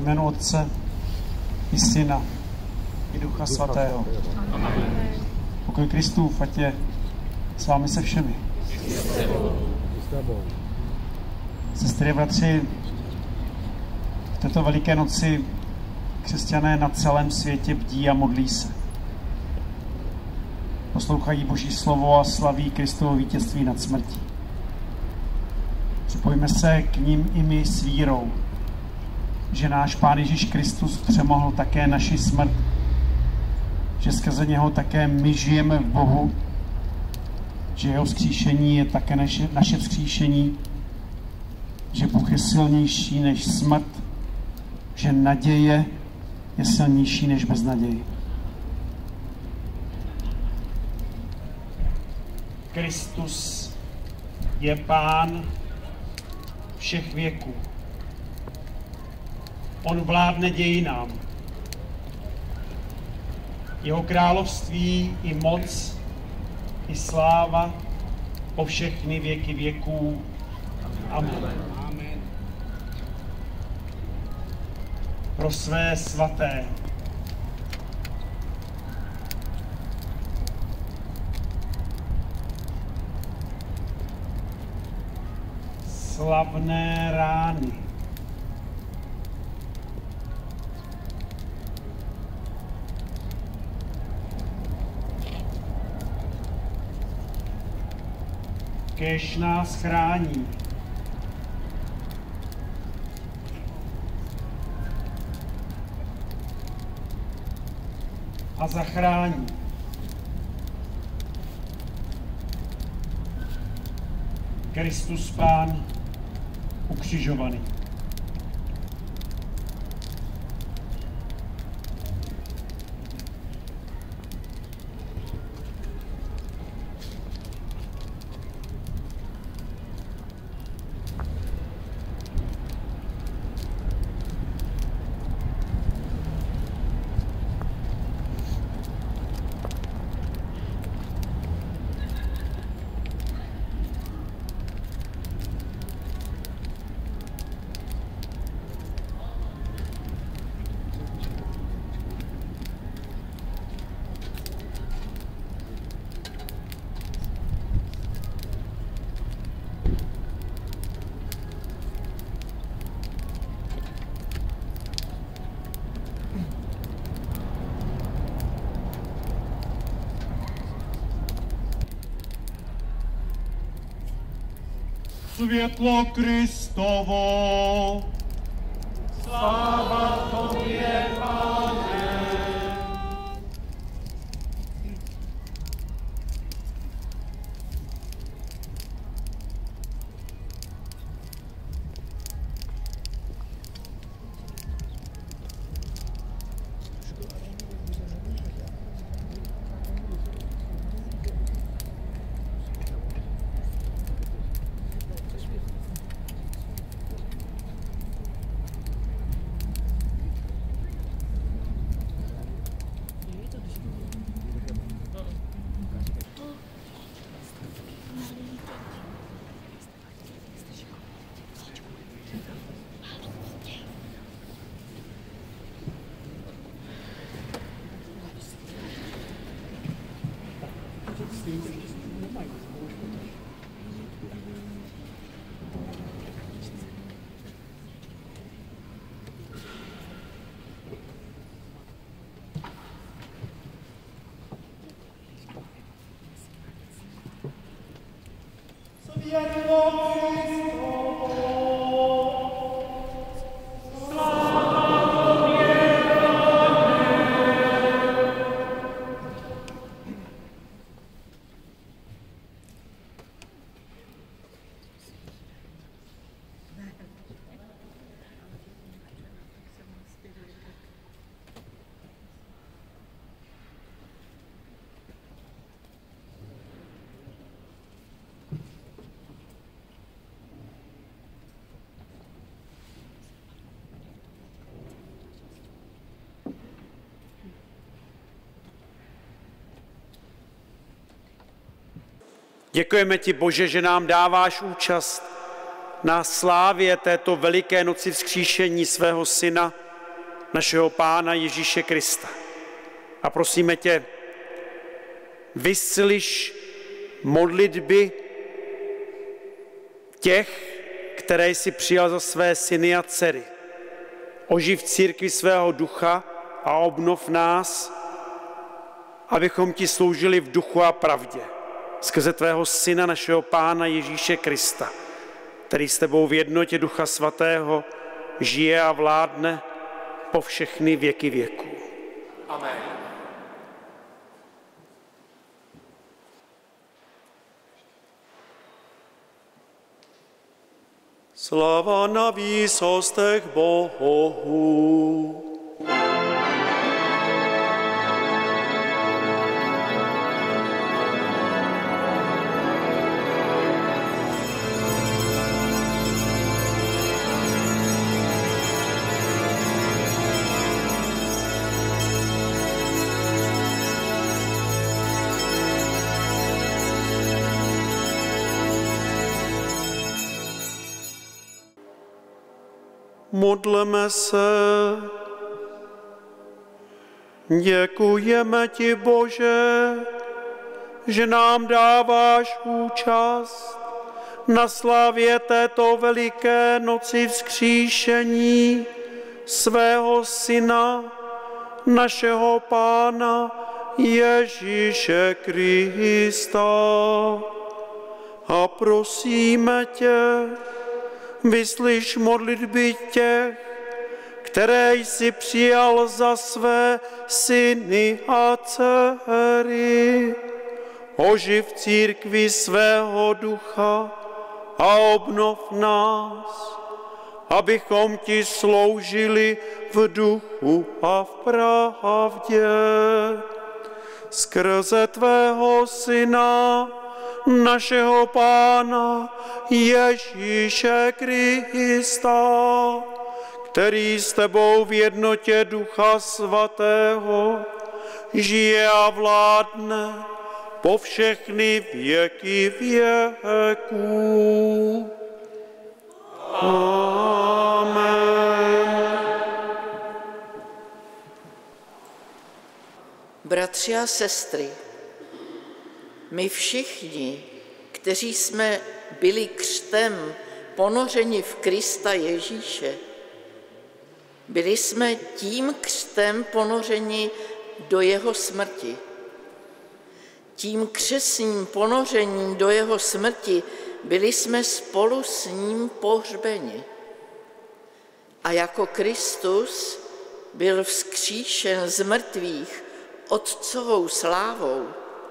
jménu Otce i Syna i Ducha Svatého. Pokoj Kristův, ať je s vámi se všemi. Sestry a bratři, v této veliké noci křesťané na celém světě bdí a modlí se. Poslouchají Boží slovo a slaví Kristovo vítězství nad smrtí. Připojíme se k ním i my s vírou, že náš Pán Ježíš Kristus přemohl také naši smrt, že skrze něho také my žijeme v Bohu, že jeho vzkříšení je také naše vzkříšení, že Bůh je silnější než smrt, že naděje je silnější než beznaděj. Kristus je Pán všech věků. On vládne dějinám. Jeho království i moc, i sláva po všechny věky věků. Amen. Pro své svaté slavné rány kéž nás chrání a zachrání. Kristus Pán ukřižovaný. Světlo Kristovo, sláva Tobě, Pane. Děkujeme ti, Bože, že nám dáváš účast na slávě této veliké noci vzkříšení svého Syna našeho Pána Ježíše Krista. A prosíme tě, vyslyš modlitby těch, které jsi přijal za své syny a dcery. Oživ církvi svého ducha a obnov nás, abychom ti sloužili v duchu a pravdě. Skrze tvého syna, našeho Pána Ježíše Krista, který s tebou v jednotě Ducha Svatého žije a vládne po všechny věky věků. Amen. Sláva na výsostech Bohu. Modleme se. Děkujeme ti, Bože, že nám dáváš účast na slávě této veliké noci vzkříšení svého Syna, našeho Pána Ježíše Krista. A prosíme tě, vyslyš modlitby těch, které jsi přijal za své syny a dcery. Oživ církvi svého ducha a obnov nás, abychom ti sloužili v duchu a v pravdě. Skrze tvého Syna, našeho Pána Ježíše Krista, který s tebou v jednotě Ducha Svatého žije a vládne po všechny věky věků. Amen. Bratři a sestry, my všichni, kteří jsme byli křtem ponořeni v Krista Ježíše, byli jsme tím křtem ponořeni do jeho smrti. Tím křestním ponořením do jeho smrti byli jsme spolu s ním pohřbeni. A jako Kristus byl vzkříšen z mrtvých otcovou slávou,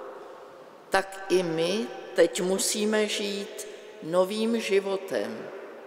tak i my teď musíme žít novým životem.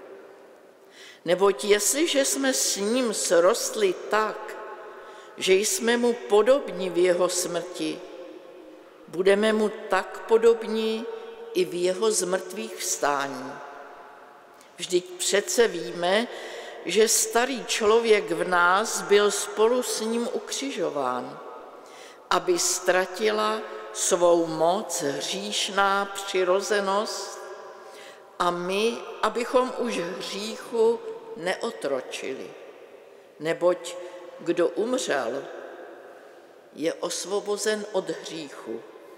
Neboť jestliže jsme s ním srostli tak, že jsme mu podobní v jeho smrti, budeme mu tak podobní i v jeho zmrtvých vstání. Vždyť přece víme, že starý člověk v nás byl spolu s ním ukřižován, aby ztratila svou moc hříšná přirozenost a my, abychom už hříchu neotročili. Neboť kdo umřel, je osvobozen od hříchu.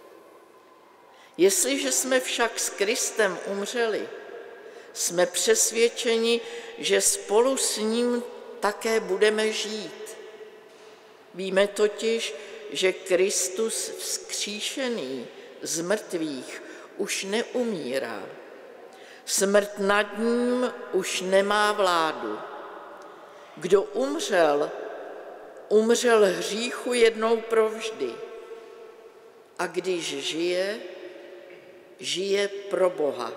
Jestliže jsme však s Kristem umřeli, jsme přesvědčeni, že spolu s ním také budeme žít. Víme totiž, že Kristus vzkříšený z mrtvých už neumírá. Smrt nad ním už nemá vládu. Kdo umřel, umřel hříchu jednou provždy. A když žije, žije pro Boha.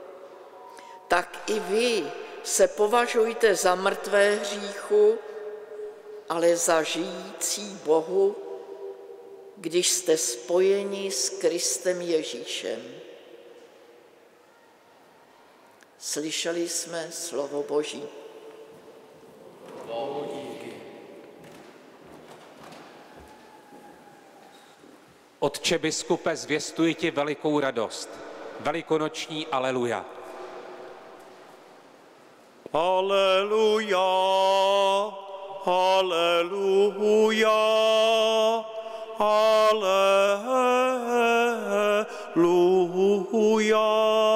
Tak i vy se považujte za mrtvé hříchu, ale za žijící Bohu, když jste spojeni s Kristem Ježíšem. Slyšeli jsme slovo Boží. Bohu díky. Otče biskupe, zvěstuji ti velikou radost. Velikonoční aleluja. Aleluja, Haleluja, haleluja.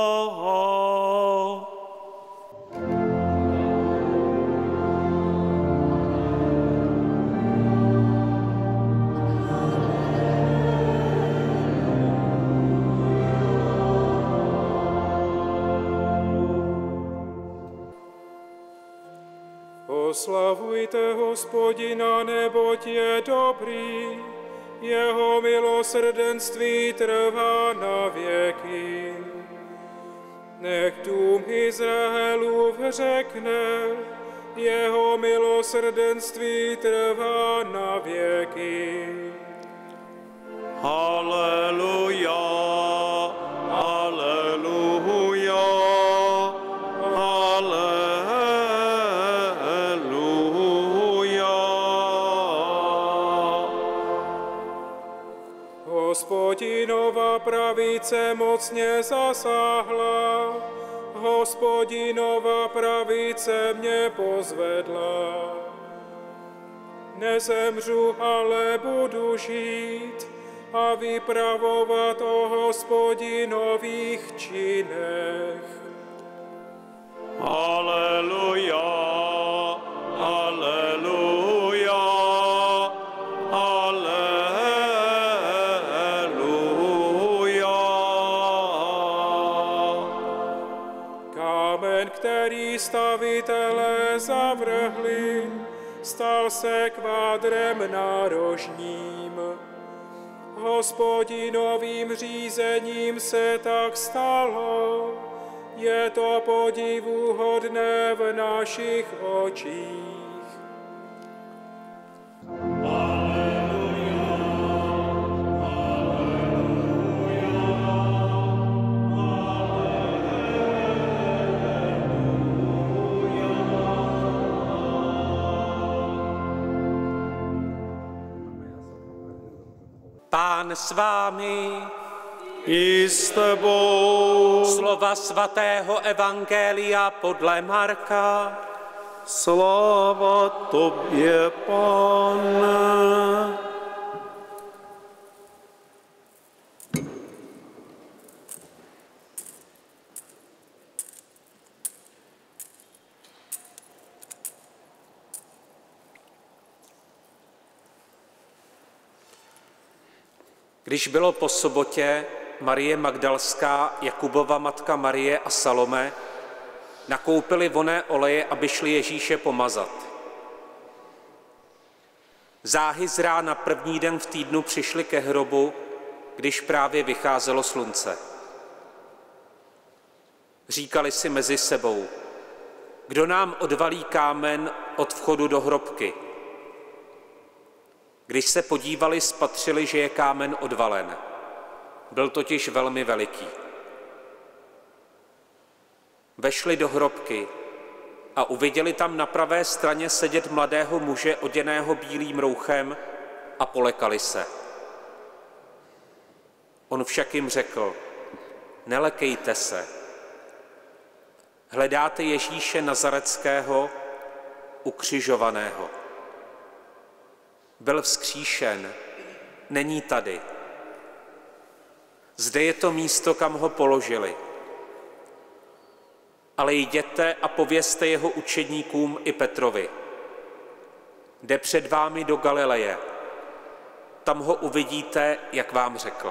Oslavujte Hospodina, neboť je dobrý, jeho milosrdenství trvá na věky. Nech dům Izraelův řekne, jeho milosrdenství trvá na věky. Haleluja, haleluja, Hospodinova pravice mocně zasáhla, Hospodinova pravice mě pozvedla. Nezemřu, ale budu žít a vypravovat o Hospodinových činech. Haleluja, haleluja, haleluja. Kámen, který stavitelé zavrhli, stal se kvádrem nárožním. Hospodinovým řízením se tak stalo, je to podivuhodné v našich očích. Pán s vámi, I s tebou. slova svatého evangelia podle Marka. Sláva tobě, Pane. Když bylo po sobotě, Marie Magdalská, Jakubova matka Marie a Salome nakoupili vonné oleje, aby šli Ježíše pomazat. Záhy z rána první den v týdnu přišli ke hrobu, když právě vycházelo slunce. Říkali si mezi sebou, kdo nám odvalí kámen od vchodu do hrobky. Když se podívali, spatřili, že je kámen odvalen. Byl totiž velmi veliký. Vešli do hrobky a uviděli tam na pravé straně sedět mladého muže oděného bílým rouchem a polekali se. On však jim řekl, nelekejte se. Hledáte Ježíše Nazareckého, ukřižovaného. Byl vzkříšen, není tady. Zde je to místo, kam ho položili. Ale jděte a povězte jeho učedníkům i Petrovi. Jde před vámi do Galileje. Tam ho uvidíte, jak vám řekl.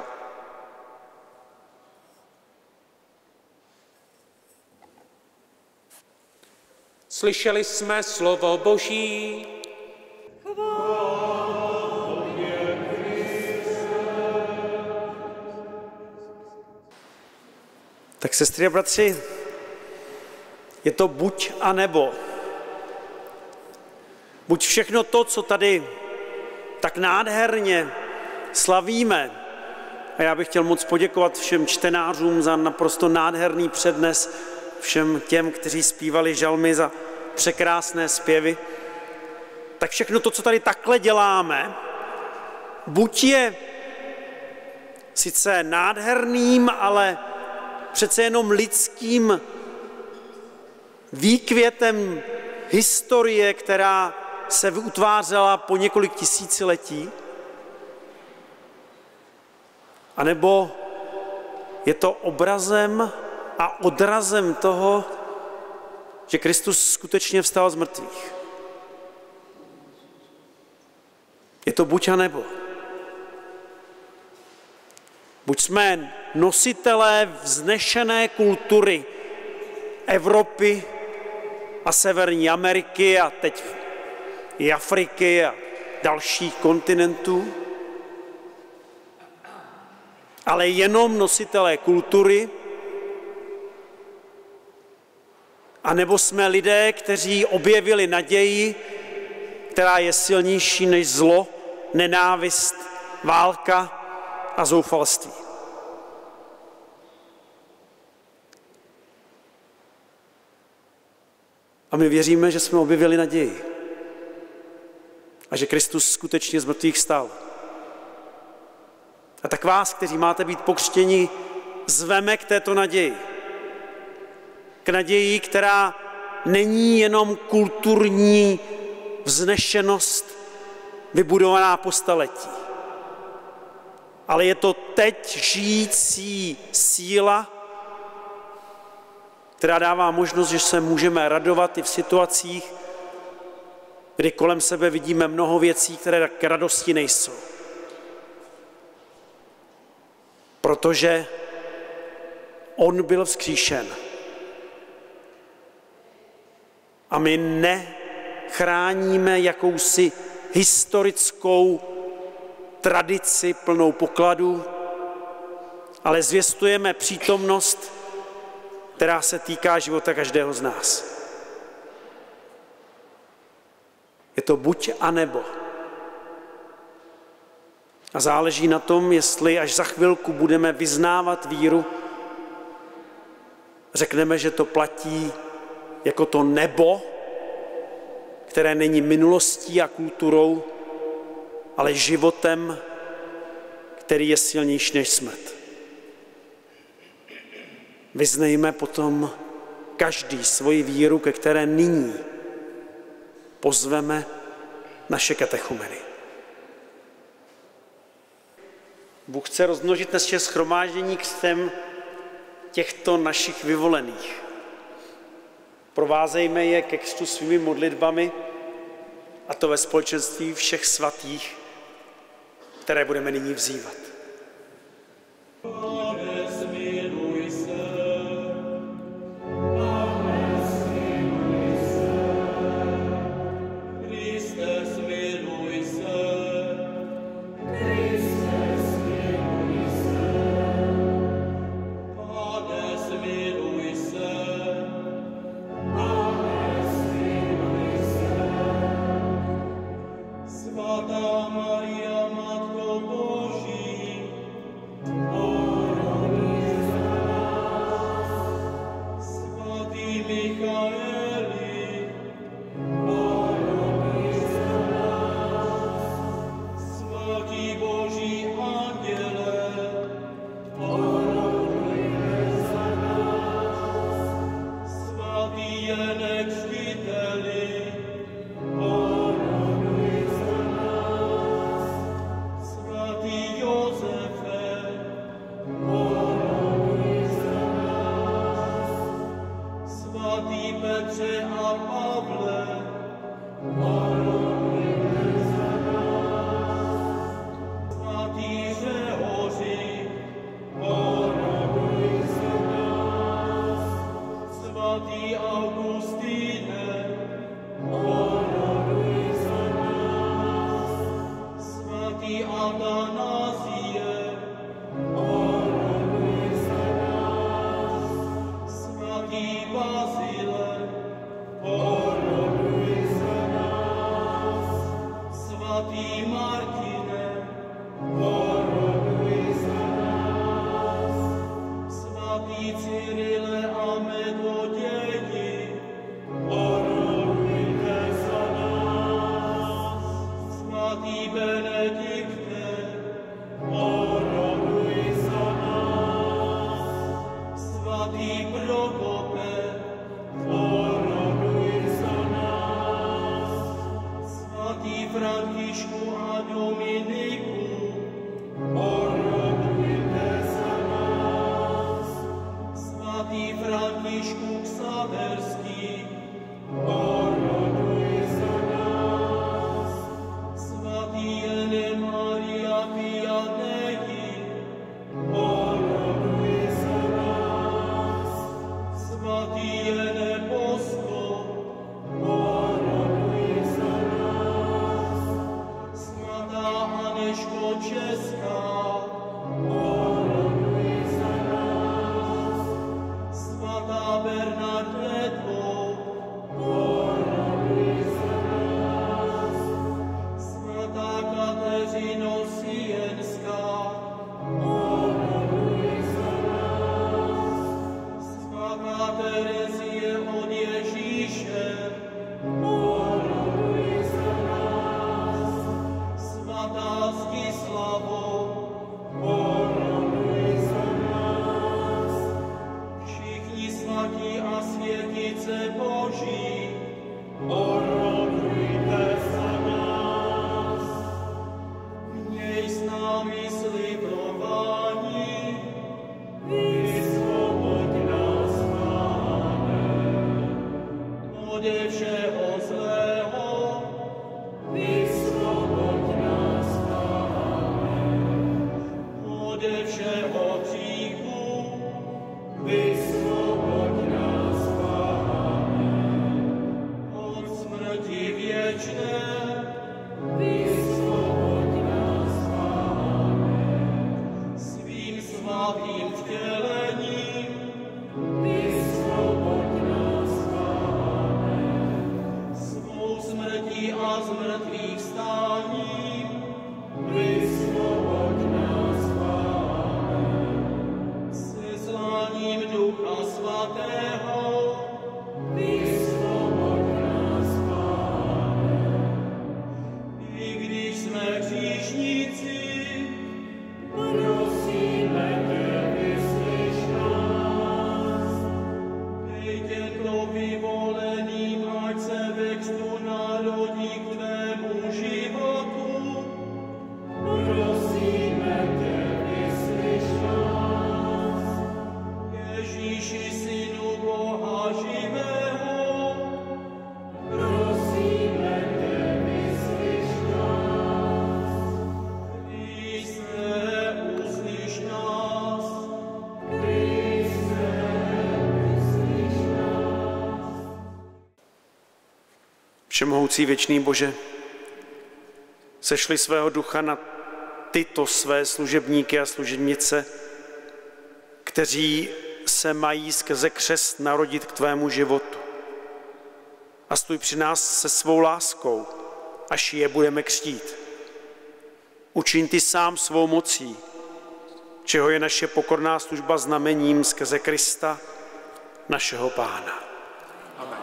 Slyšeli jsme slovo Boží. Tak sestry a bratři, je to buď a nebo. Buď všechno to, co tady tak nádherně slavíme, a já bych chtěl moc poděkovat všem čtenářům za naprosto nádherný přednes, všem těm, kteří zpívali žalmy za překrásné zpěvy, tak všechno to, co tady takhle děláme, buď je sice nádherným, ale přece jenom lidským výkvětem historie, která se utvářela po několik tisíciletí? A nebo je to obrazem a odrazem toho, že Kristus skutečně vstal z mrtvých? Je to buď a nebo. Buď jsme nositelé vznešené kultury Evropy a Severní Ameriky a teď i Afriky a dalších kontinentů, ale jenom nositelé kultury, a nebo jsme lidé, kteří objevili naději, která je silnější než zlo, nenávist, válka a zoufalství. A my věříme, že jsme objevili naději a že Kristus skutečně z mrtvých vstal. A tak vás, kteří máte být pokřtěni, zveme k této naději. K naději, která není jenom kulturní vznešenost vybudovaná po staletí, ale je to teď žijící síla, která dává možnost, že se můžeme radovat i v situacích, kdy kolem sebe vidíme mnoho věcí, které k radosti nejsou. Protože on byl vzkříšen. A my nechráníme jakousi historickou tradici plnou pokladů, ale zvěstujeme přítomnost, která se týká života každého z nás. Je to buď a nebo. A záleží na tom, jestli až za chvilku budeme vyznávat víru, řekneme, že to platí jako to nebo, které není minulostí a kulturou, ale životem, který je silnější než smrt. Vyznejme potom každý svoji víru, ke které nyní pozveme naše katechumeny. Bůh chce rozmnožit naše shromáždění křtem těchto našich vyvolených. Provázejme je ke křtu svými modlitbami, a to ve společenství všech svatých, které budeme nyní vzývat. Materský, oroduj za nás. Svatý Jene Maria Vianney, oroduj za nás. Svatý Jene Bosco, oroduj za nás. Svatá Aneško Česká, oroduj za nás. Svatá Bernadetto, oroduj za nás. Svatá Kateřino Sienská, oroduj za nás. Svatá Terezie od Ježíše, oroduj za nás. Svatá Zdislavo, oroduj za nás. Všichni svatí a světice Boží, orodujte za nás. Měj s námi slitování, vysvoboď nás, Pane. Ode všeho zlého, vysvoboď nás, Pane. Ode všeho hříchu, vysvoboď nás, Pane. Od smrti věčné, vysvoboď nás, Pane. Svým svatým vtělením, vysvoboď nás, Pane. Svou smrtí a zmrtvých stáním, vysvoboď nás, Pane. Sesláním Ducha Svatého, vysvoboď nás, Pane. I když jsme hříšníci, prosíme tě, vyslyš nás. Dej těmto vyvoleným, ať se ve křtu narodí k tvému životu. Prosíme tě, vyslyš nás. Ježíši, Synu Boha živého, prosíme tě, vyslyš nás. Kriste, uslyš nás. Kriste, uslyš nás. Všemohoucí věčný Bože, sešli svého ducha na tyto své služebníky a služebnice, kteří se mají skrze křest narodit k tvému životu. A stůj při nás se svou láskou, až je budeme křtít. Učiň ty sám svou mocí, čeho je naše pokorná služba znamením skrze Krista, našeho Pána. Amen.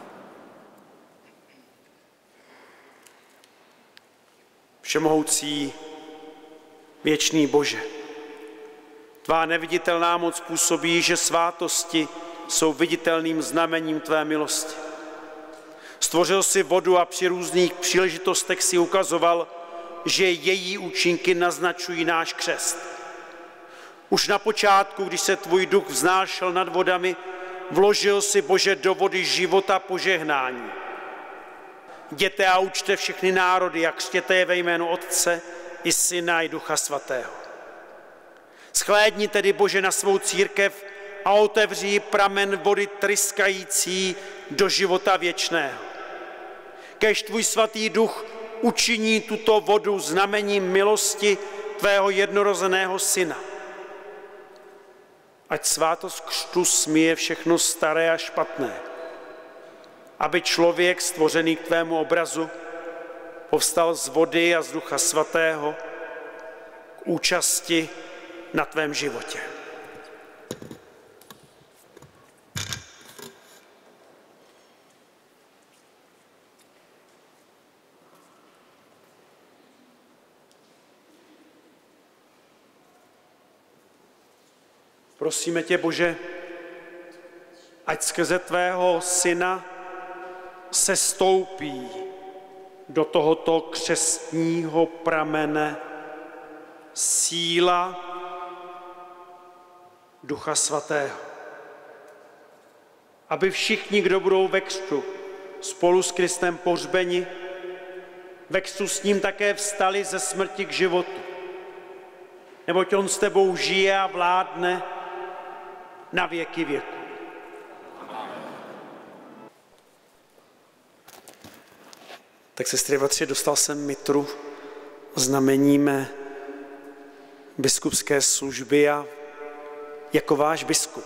Všemohoucí věčný Bože, tvá neviditelná moc působí, že svátosti jsou viditelným znamením tvé milosti. Stvořil si vodu a při různých příležitostech si ukazoval, že její účinky naznačují náš křest. Už na počátku, když se tvůj duch vznášel nad vodami, vložil si, Bože, do vody života požehnání. Jděte a učte všechny národy a křtěte je ve jménu Otce i Syna i Ducha Svatého. Shlédni tedy, Bože, na svou církev a otevří pramen vody tryskající do života věčného. Kéž tvůj svatý duch učiní tuto vodu znamením milosti tvého jednorozeného Syna. Ať svátost křtu smije všechno staré a špatné, aby člověk stvořený k tvému obrazu povstal z vody a z Ducha Svatého k účasti na tvém životě. Prosíme tě, Bože, ať skrze tvého Syna se stoupí do tohoto křestního pramene síla Ducha Svatého. aby všichni, kdo budou ve křtu, spolu s Kristem pohřbeni, ve křtu s ním také vstali ze smrti k životu. Neboť on s tebou žije a vládne na věky věku. Tak sestry a bratři, dostal jsem mitru, znamení mé biskupské služby a jako váš biskup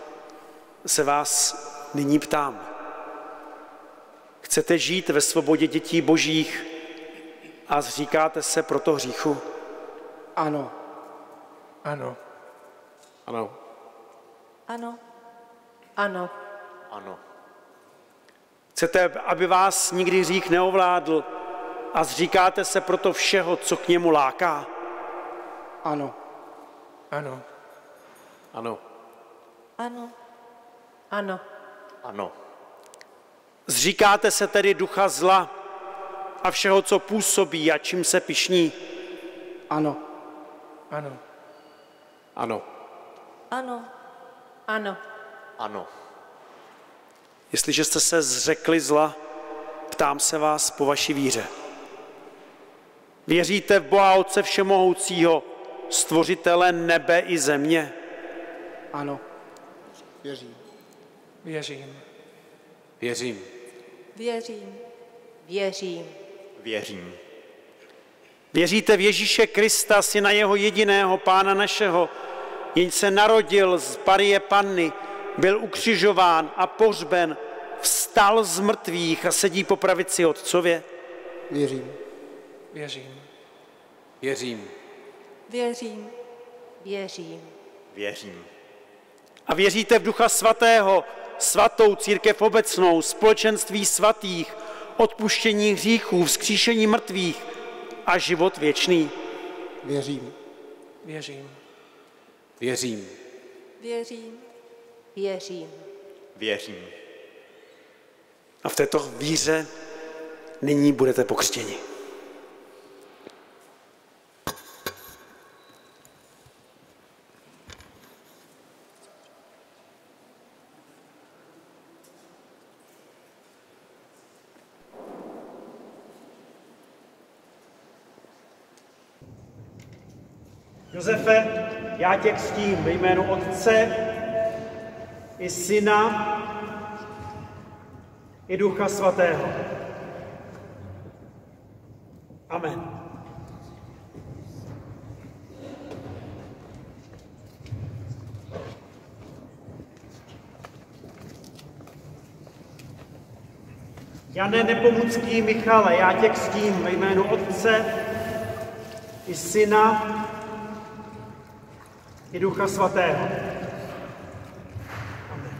se vás nyní ptám. Chcete žít ve svobodě dětí božích a zříkáte se proto hříchu? Ano. Ano. Ano. Ano. Ano. Ano. Chcete, aby vás nikdy hřích neovládl a zříkáte se proto všeho, co k němu láká? Ano. Ano. Ano. Ano. Ano. Ano. Zříkáte se tedy ducha zla a všeho, co působí a čím se pyšní? Ano. Ano. Ano. Ano. Ano. Ano. Jestliže jste se zřekli zla, ptám se vás po vaší víře. Věříte v Boha Otce Všemohoucího, stvořitele nebe i země? Ano. Věřím. Věřím. Věřím. Věřím. Věřím. Věřím. Věříte v Ježíše Krista, syna jeho jediného, Pána našeho, jenž se narodil z Marie Panny, byl ukřižován a pohřben, vstal z mrtvých a sedí po pravici Otcově? Věřím. Věřím. Věřím. Věřím. Věřím. Věřím. A věříte v Ducha Svatého, svatou církev obecnou, společenství svatých, odpuštění hříchů, vzkříšení mrtvých a život věčný? Věřím. Věřím. Věřím. Věřím. Věřím. Věřím. A v této víře nyní budete pokřtěni. Josefe, já tě křtím ve jménu Otce i Syna i Ducha Svatého. Amen. Jane Nepomucký Michale, já tě křtím ve jménu Otce i Syna i Ducha Svatého. Amen.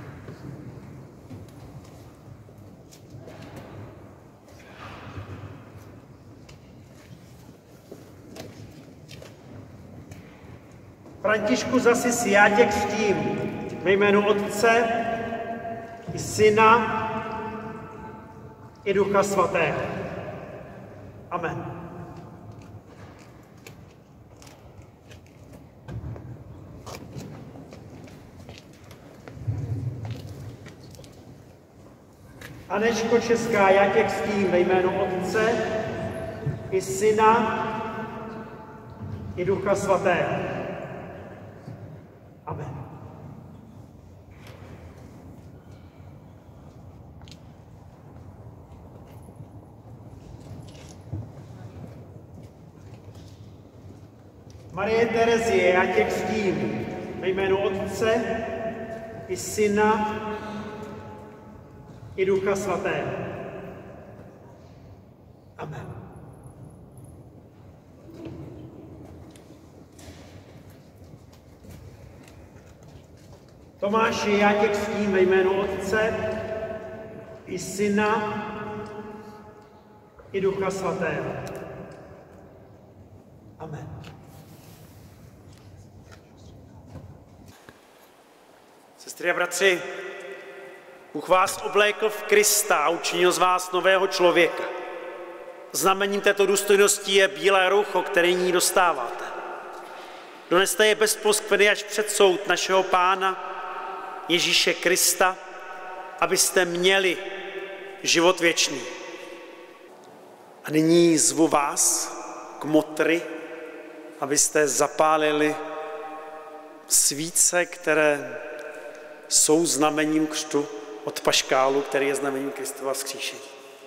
Františku z Asisi, já tě křtím ve jménu Otce i Syna i Ducha Svatého. Amen. Anečko Česká, já tě křtím ve jménu Otce i Syna i Ducha Svatého. Amen. Marie Terezie, já tě křtím ve jménu Otce i Syna i Ducha Svatého. Amen. Tomáši, já tě křtím ve jménu Otce i Syna i Ducha Svatého. Amen. Sestry a bratři, Bůh vás oblékl v Krista a učinil z vás nového člověka. Znamením této důstojnosti je bílé roucho, které nyní dostáváte. Doneste je bez poskvrny až před soud našeho Pána Ježíše Krista abyste měli život věčný. A nyní zvu vás k motry, abyste zapálili svíce, které jsou znamením křtu od paškálu, který je znamením Kristova vzkříšení.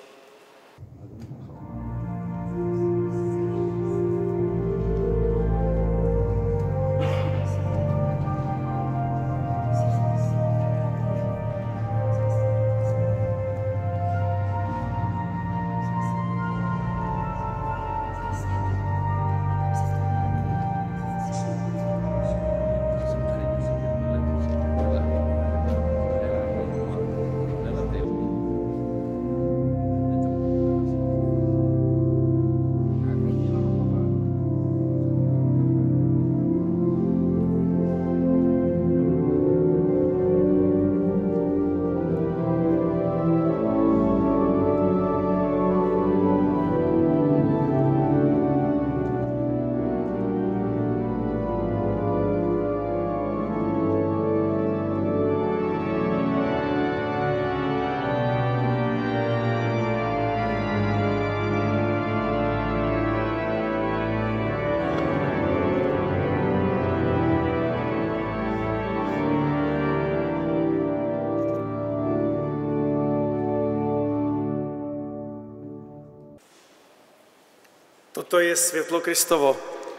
Toto je světlo Kristovo.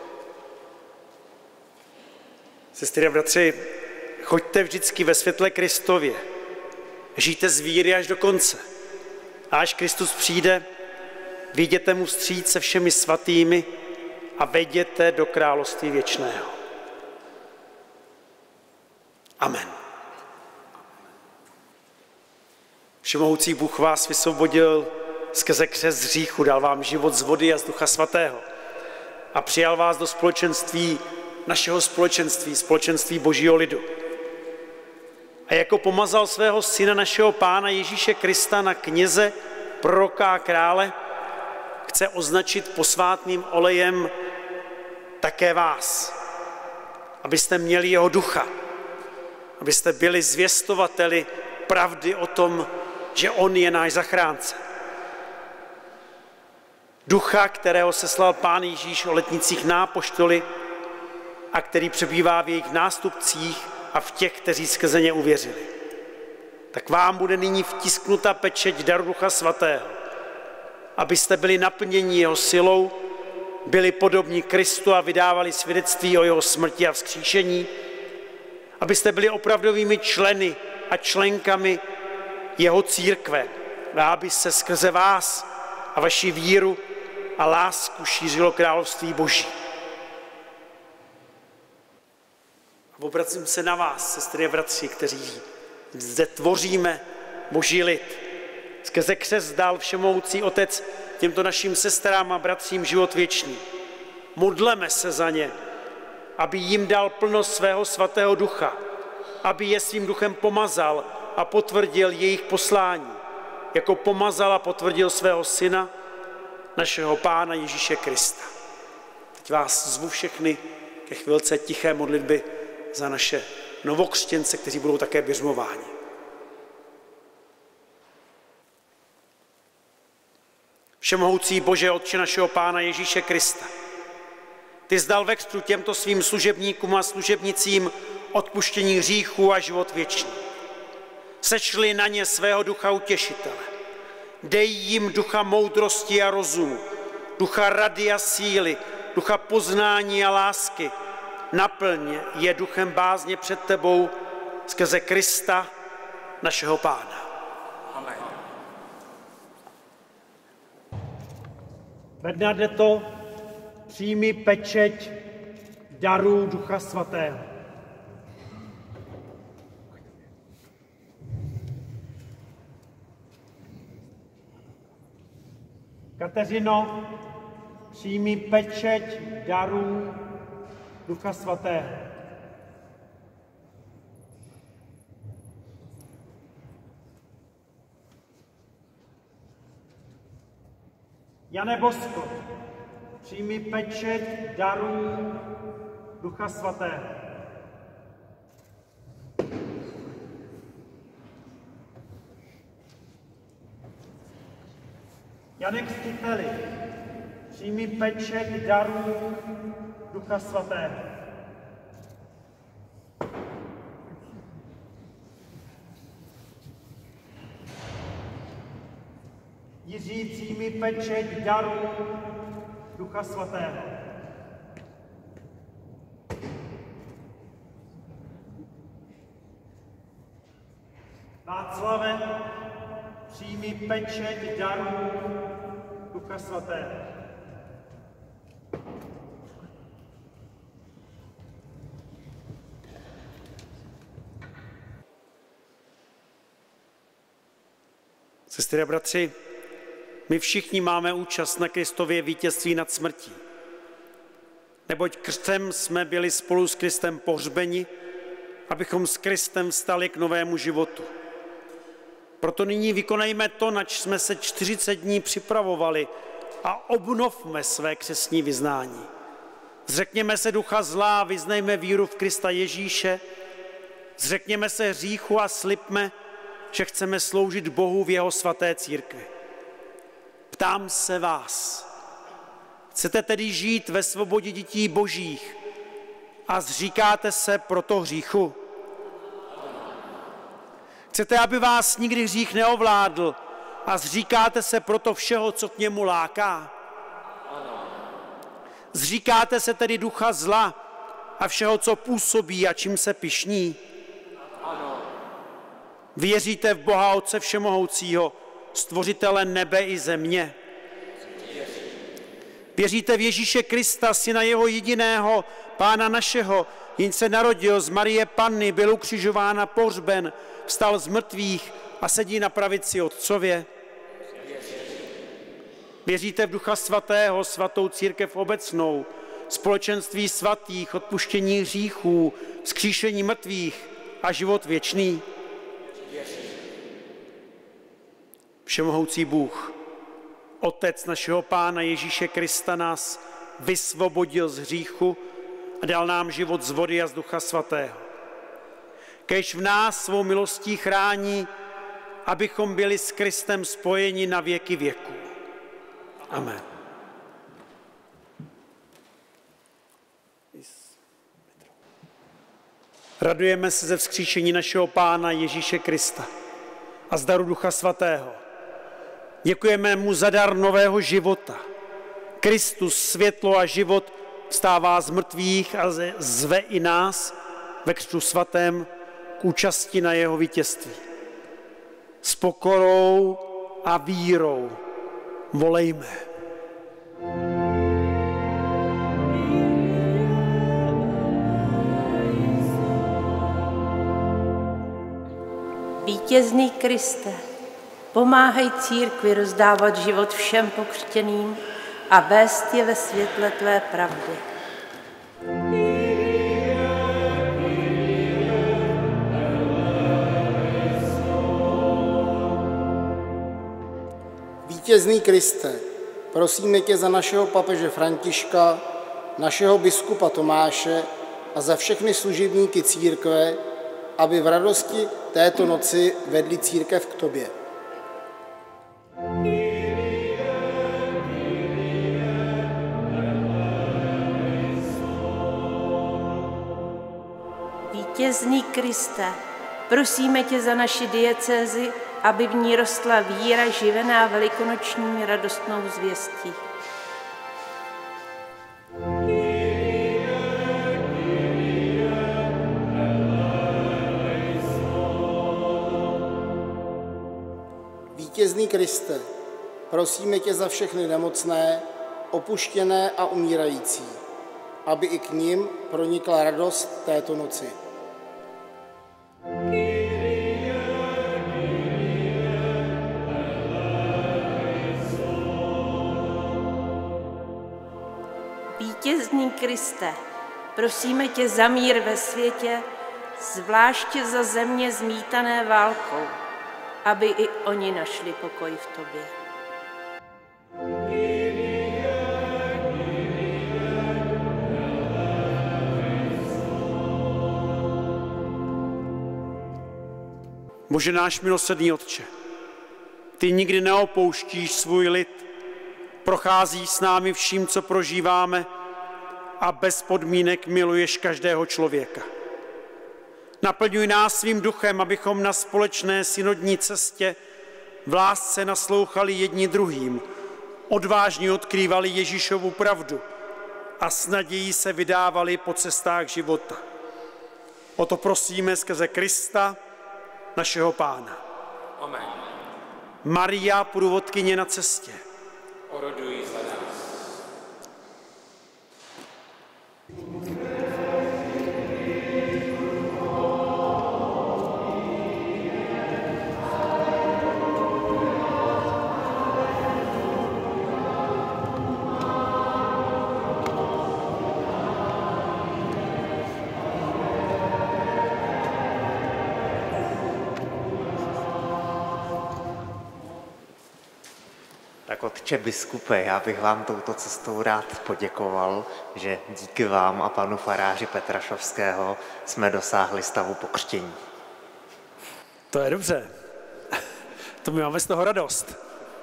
Sestry a bratři, choďte vždycky ve světle Kristově. Žijte z víry až do konce. A až Kristus přijde, vyjděte mu vstříc se všemi svatými a vejděte do království věčného. Amen. Všemohoucí Bůh vás vysvobodil skrze křest z hříchu, dal vám život z vody a z Ducha Svatého a přijal vás do společenství, našeho společenství Božího lidu. A jako pomazal svého syna, našeho Pána Ježíše Krista na kněze, proroka a krále, chce označit posvátným olejem také vás, abyste měli jeho ducha, abyste byli zvěstovateli pravdy o tom, že on je náš zachránce. Ducha, kterého seslal Pán Ježíš o letnicích na apoštoly a který přebývá v jejich nástupcích a v těch, kteří skrze ně uvěřili. Tak vám bude nyní vtisknuta pečeť daru Ducha Svatého, abyste byli naplněni jeho silou, byli podobní Kristu a vydávali svědectví o jeho smrti a vzkříšení, abyste byli opravdovými členy a členkami jeho církve, a aby se skrze vás a vaši víru a lásku šířilo království Boží. Obracím se na vás, sestry a bratři, kteří zde tvoříme Boží lid. Skrze křest dal všemohoucí Otec těmto našim sestrám a bratřím život věčný. Modleme se za ně, aby jim dal plnost svého svatého ducha, aby je svým duchem pomazal a potvrdil jejich poslání, jako pomazal a potvrdil svého syna, našeho Pána Ježíše Krista. Teď vás zvu všechny ke chvilce tiché modlitby za naše novokřtěnce, kteří budou také běžmováni. Všemohoucí Bože, Otče našeho Pána Ježíše Krista, ty jsi dal ve křtu těmto svým služebníkům a služebnicím odpuštění hříchů a život věčný. Sešli na ně svého ducha utěšitele. Dej jim ducha moudrosti a rozumu, ducha rady a síly, ducha poznání a lásky. Naplň je duchem bázně před tebou skrze Krista, našeho Pána. Amen. Bernadetto, přijmi pečeť darů Ducha Svatého. Kateřino, přijmi pečeť darů Ducha Svatého. Jane Bosko, přijmi pečeť darů Ducha Svatého. Jane Křtiteli, přijmi pečeť darů Ducha Svatého. Jiří, přijmi pečeť darů Ducha Svatého. Václave, přijmi pečeť darů Ducha Svatého. Sestry a bratři, my všichni máme účast na Kristově vítězství nad smrtí. Neboť křtem jsme byli spolu s Kristem pohřbeni, abychom s Kristem vstali k novému životu. Proto nyní vykonejme to, nač jsme se 40 dní připravovali, a obnovme své křestní vyznání. Zřekněme se ducha zla a vyznejme víru v Krista Ježíše, zřekněme se hříchu a slibme, že chceme sloužit Bohu v jeho svaté církvi. Ptám se vás, chcete tedy žít ve svobodě dětí božích a zříkáte se proto hříchu? Chcete, aby vás nikdy hřích neovládl a zříkáte se proto všeho, co k němu láká? Zříkáte se tedy ducha zla a všeho, co působí a čím se pyšní? Věříte v Boha Otce Všemohoucího, Stvořitele nebe i země? Věříte v Ježíše Krista, Syna jeho jediného, Pána našeho, jenž se narodil z Marie Panny, byl ukřižován a pohřben, vstal z mrtvých a sedí na pravici Otcově? Věříte v Ducha Svatého, svatou církev obecnou, společenství svatých, odpuštění hříchů, vzkříšení mrtvých a život věčný? Všemohoucí Bůh, Otec našeho Pána Ježíše Krista, nás vysvobodil z hříchu a dal nám život z vody a z Ducha Svatého. Kéž v nás svou milostí chrání, abychom byli s Kristem spojeni na věky věků. Amen. Radujeme se ze vzkříšení našeho Pána Ježíše Krista a z daru Ducha Svatého. Děkujeme mu za dar nového života. Kristus, světlo a život, vstává z mrtvých a zve i nás ve křtu svatém k účasti na jeho vítězství. S pokorou a vírou volejme. Vítězný Kriste, pomáhej církvi rozdávat život všem pokřtěným a vést je ve světle tvé pravdy. Vítězný Kriste, prosíme tě za našeho papeže Františka, našeho biskupa Tomáše a za všechny služebníky církve, aby v radosti této noci vedli církev k tobě. Vítězný Kriste, prosíme tě za naši diecézi, aby v ní rostla víra živená velikonoční radostnou zvěstí. Vítězný Kriste, prosíme tě za všechny nemocné, opuštěné a umírající, aby i k nim pronikla radost této noci. Vítězný Kriste, prosíme tě za mír ve světě, zvláště za země zmítané válkou, aby i oni našli pokoj v tobě. Bože náš milosrdný Otče, ty nikdy neopouštíš svůj lid procházíš s námi vším, co prožíváme a bez podmínek miluješ každého člověka. Naplňuj nás svým duchem, abychom na společné synodní cestě v lásce naslouchali jedni druhým, odvážně odkrývali Ježíšovu pravdu a s nadějí se vydávali po cestách života. O to prosíme skrze Krista, našeho Pána. Amen. Maria, průvodkyně na cestě, Oroduj za nás. Tak otče biskupe, já bych vám touto cestou rád poděkoval, že díky vám a panu faráři Petrašovského jsme dosáhli stavu pokřtění. To je dobře. To my máme z toho radost.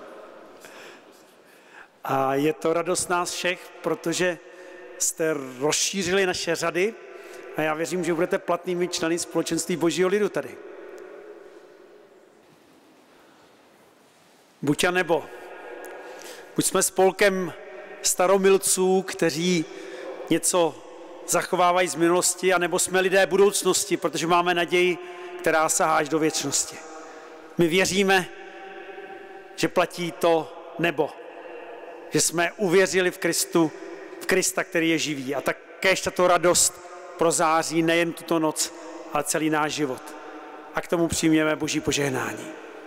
A je to radost nás všech, protože jste rozšířili naše řady a já věřím, že budete platnými členy společenství Božího lidu tady. Buď a nebo. Buď jsme spolkem staromilců, kteří něco zachovávají z minulosti, anebo jsme lidé budoucnosti, protože máme naději, která sahá až do věčnosti. My věříme, že platí to nebo, že jsme uvěřili v Krista, který je živý. A takéž tato radost prozáří nejen tuto noc, ale celý náš život. A k tomu přijměme Boží požehnání.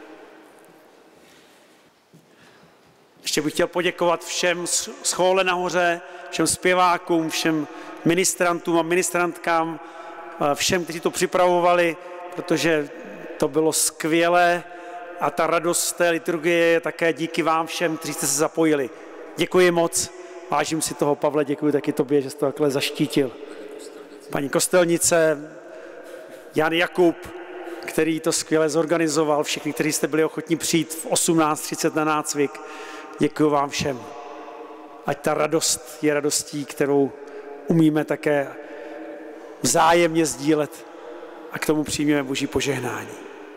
Ještě bych chtěl poděkovat všem z chóle nahoře, všem zpěvákům, všem ministrantům a ministrantkám, všem, kteří to připravovali, protože to bylo skvělé a ta radost té liturgie je také díky vám všem, kteří jste se zapojili. Děkuji moc, vážím si toho, Pavle, děkuji taky tobě, že jsi to takhle zaštítil. Paní kostelnice, Jan Jakub, který to skvěle zorganizoval, všichni, kteří jste byli ochotní přijít v 18:30 na nácvik. Děkuji vám všem. Ať ta radost je radostí, kterou umíme také vzájemně sdílet a k tomu přijměme Boží požehnání.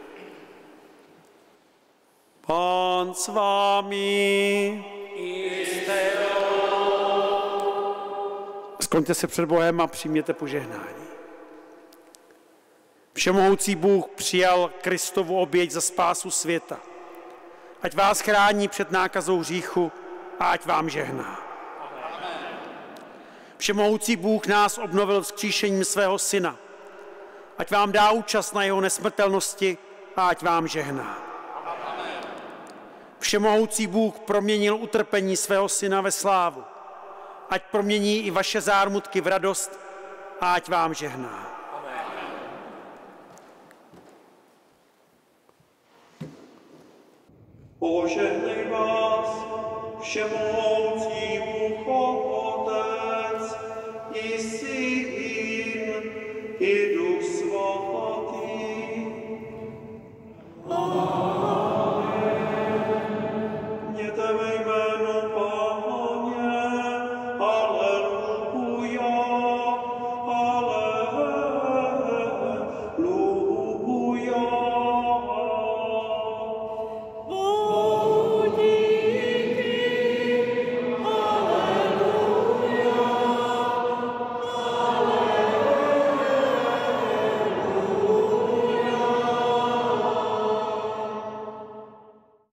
Pán s vámi. Skloňte se před Bohem a přijměte požehnání. Všemohoucí Bůh přijal Kristovu oběť za spásu světa. Ať vás chrání před nákazou hříchu a ať vám žehná. Všemohoucí Bůh nás obnovil vzkříšením svého Syna. Ať vám dá účast na jeho nesmrtelnosti a ať vám žehná. Všemohoucí Bůh proměnil utrpení svého Syna ve slávu. Ať promění i vaše zármutky v radost a ať vám žehná. Požehnej vás, všemohoucí Bůh Otec, i Syn, i Duch